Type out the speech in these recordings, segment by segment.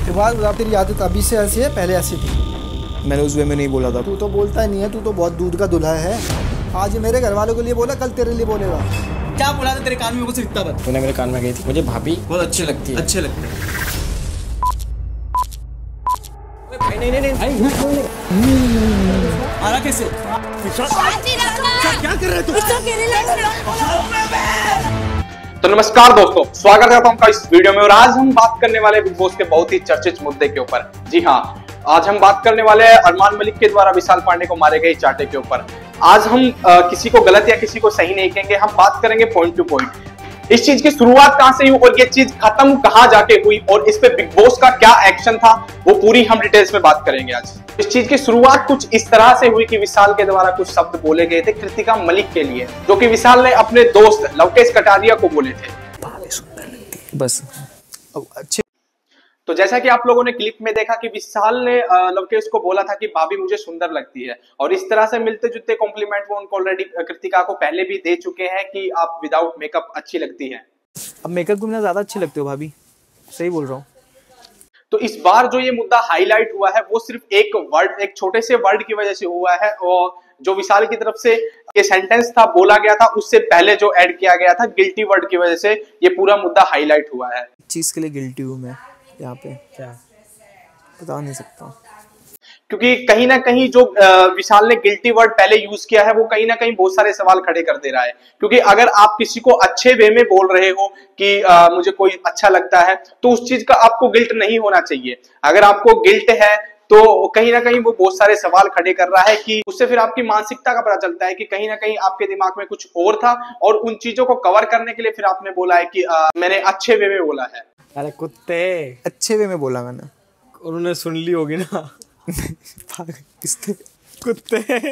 के बाद तेरी आदत अभी से ऐसी है, पहले ऐसी थी? मैंने उस वे में नहीं बोला था। तू तो बोलता ही नहीं है, तू तो बहुत दूध का दूल्हा है। आज मेरे घर वालों के लिए बोला, कल तेरे लिए बोलेगा। क्या बोला था तेरे कान में? कुछ इतना बता। तूने मेरे कान में गई थी, मुझे भाभी बहुत अच्छी लगती है। अच्छे लगते हैं। नहीं आरा कैसे? क्या कर रहे तू? तो नमस्कार दोस्तों, स्वागत करता हूं आपका इस वीडियो में। और आज हम बात करने वाले बिग बॉस के बहुत ही चर्चित मुद्दे के ऊपर। जी हाँ, आज हम बात करने वाले हैं अरमान मलिक के द्वारा विशाल पांडे को मारे गए चाटे के ऊपर। आज हम किसी को गलत या किसी को सही नहीं कहेंगे, हम बात करेंगे पॉइंट टू पॉइंट। इस चीज की शुरुआत कहां से हुई और ये चीज खत्म कहां जाके हुई और इस पे बिग बॉस का क्या एक्शन था, वो पूरी हम डिटेल्स में बात करेंगे आज। इस चीज की शुरुआत कुछ इस तरह से हुई कि विशाल के द्वारा कुछ शब्द बोले गए थे कृतिका मलिक के लिए, जो कि विशाल ने अपने दोस्त लवकेश कटारिया को बोले थे। बस अच्छे। तो जैसा कि आप लोगों ने क्लिप में देखा कि विशाल ने लवकेश को बोला था कि भाभी मुझे सुंदर लगती है, और इस तरह से मिलते जुलते कॉम्प्लीमेंट वो उनको ऑलरेडी कृतिका को पहले भी दे चुके हैं कि आप विदाउट मेकअप अच्छी लगती हैं। अब मेकअप के बिना ज्यादा अच्छी लगती हो भाभी, सही बोल रहा हूँ। तो इस बार जो ये मुद्दा हाईलाइट हुआ है वो सिर्फ एक छोटे से वर्ड की वजह से हुआ है, और जो विशाल की तरफ से ये सेंटेंस था बोला गया था उससे पहले जो ऐड किया गया था गिल्टी वर्ड की वजह से ये पूरा मुद्दा हाईलाइट हुआ है। चीज के लिए गिल्टी हूँ मैं यहाँ पे, क्या बता नहीं सकता, क्योंकि कहीं ना कहीं जो विशाल ने गिल्टी वर्ड पहले यूज किया है वो कहीं ना कहीं बहुत सारे सवाल खड़े कर दे रहा है। क्योंकि अगर आप किसी को अच्छे वे में बोल रहे हो कि मुझे कोई अच्छा लगता है, तो उस चीज का आपको गिल्ट नहीं होना चाहिए। अगर आपको गिल्ट है तो कहीं ना कहीं वो बहुत सारे सवाल खड़े कर रहा है कि उससे फिर आपकी मानसिकता का पता चलता है कि कहीं ना कहीं आपके दिमाग में कुछ और था, और उन चीजों को कवर करने के लिए फिर आपने बोला है कि मैंने अच्छे वे में बोला है। अरे कुत्ते, अच्छे वे में बोला मैंने, उन्होंने सुन ली होगी ना। कुत्ते।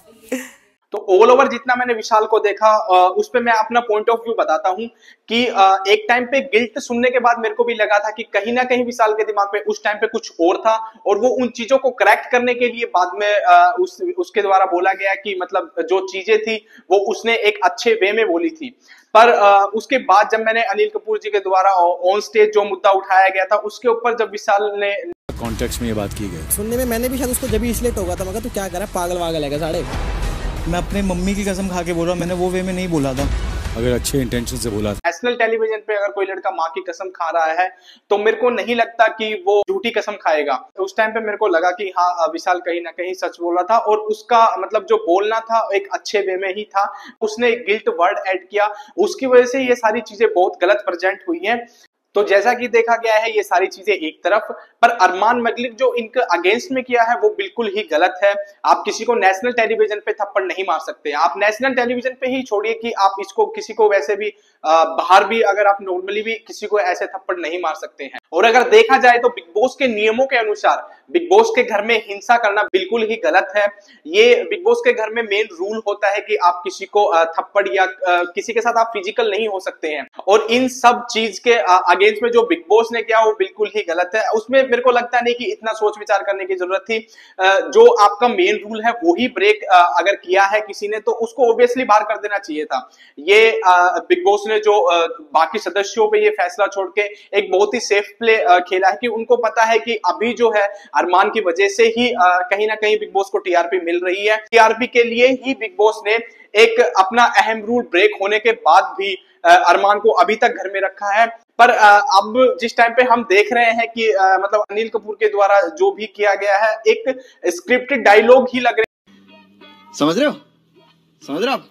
तो ऑल ओवर जितना मैंने विशाल को देखा उस पे मैं अपना पॉइंट ऑफ व्यू बताता हूं कि एक टाइम पे गिल्ट सुनने के बाद मेरे को भी लगा था कि कहीं ना कहीं विशाल के दिमाग में उस टाइम पे कुछ और था, और वो उन चीजों को करेक्ट करने के लिए बाद में उसके द्वारा बोला गया कि मतलब जो चीजें थी वो उसने एक अच्छे वे में बोली थी। पर उसके बाद जब मैंने अनिल कपूर जी के द्वारा ऑन स्टेज जो मुद्दा उठाया गया था उसके ऊपर जब विशाल ने कॉन्टेक्स्ट में ये बात की गई, सुनने में मैंने भी शायद उसको जब इसलिए टोका था, मगर तू क्या कर रहा है, पागल वागल है साढ़े। मैं अपने मम्मी की कसम खा के बोल रहा हूँ, मैंने वो वे में नहीं बोला था। अगर अच्छे इंटेंशन से बोला था। नेशनल टेलीविजन पे अगर कोई लड़का माँ की कसम खा रहा है तो मेरे को नहीं लगता कि वो झूठी कसम खाएगा। उस टाइम पे मेरे को लगा कि हाँ, विशाल कहीं ना कहीं सच बोल रहा था, और उसका मतलब जो बोलना था एक अच्छे वे में ही था। उसने गिल्ट वर्ड ऐड किया, उसकी वजह से ये सारी चीजें बहुत गलत प्रेजेंट हुई हैं। तो जैसा कि देखा गया है ये सारी चीजें एक तरफ, पर अरमान मलिक जो इनके अगेंस्ट में किया है वो बिल्कुल ही गलत है। आप किसी को नेशनल टेलीविजन पे थप्पड़ नहीं मार सकते। आप नेशनल टेलीविजन पे ही छोड़िए कि आप इसको किसी को वैसे भी बाहर भी अगर आप नॉर्मली भी किसी को ऐसे थप्पड़ नहीं मार सकते हैं। और अगर देखा जाए तो बिग बॉस के नियमों के अनुसार बिग बॉस के घर में हिंसा करना बिल्कुल ही गलत है। ये बिग बॉस के घर में मेन रूल होता है कि आप किसी को थप्पड़ या किसी के साथ आप फिजिकल नहीं हो सकते हैं, और इन सब चीज के अगेंस्ट में जो बिग बॉस ने किया वो बिल्कुल ही गलत है। उसमें मेरे को लगता नहीं कि इतना सोच विचार करने की जरूरत थी। जो आपका मेन रूल है वो ही ब्रेक अगर किया है किसी ने तो उसको ऑब्वियसली बाहर कर देना चाहिए था। ये बिग बॉस ने जो बाकी सदस्यों पे ये फैसला छोड़ के एक बहुत ही सेफ प्ले खेला है कि उनको पता है कि अभी जो है अरमान की वजह से ही कहीं ना कहीं बिग बॉस को टीआरपी मिल रही है। टीआरपी के लिए ही बिग बॉस ने एक अपना अहम रूल ब्रेक होने के बाद भी अरमान को अभी तक घर में रखा है। पर अब जिस टाइम पे हम देख रहे हैं कि मतलब अनिल कपूर के द्वारा जो भी किया गया है एक स्क्रिप्टेड डायलॉग ही लग रहे हैं। समझ रहे हो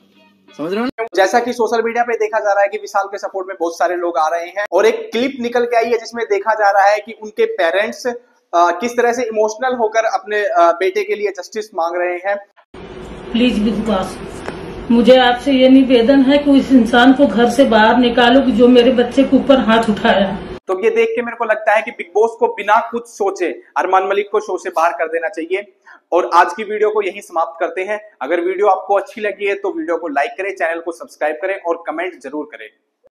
जैसा कि सोशल मीडिया पे देखा जा रहा है कि विशाल के सपोर्ट में बहुत सारे लोग आ रहे हैं, और एक क्लिप निकल के आई है जिसमें देखा जा रहा है कि उनके पेरेंट्स किस तरह से इमोशनल होकर अपने बेटे के लिए जस्टिस मांग रहे हैं। प्लीज बिग बॉस, मुझे आपसे ये निवेदन है कि उस इंसान को घर से बाहर निकालो कि जो मेरे बच्चे के ऊपर हाथ उठाया। तो ये देख के मेरे को लगता है कि बिग बॉस को बिना कुछ सोचे अरमान मलिक को शो से बाहर कर देना चाहिए। और आज की वीडियो को यही समाप्त करते हैं। अगर वीडियो आपको अच्छी लगी है तो वीडियो को लाइक करें, चैनल को सब्सक्राइब करें और कमेंट जरूर करें।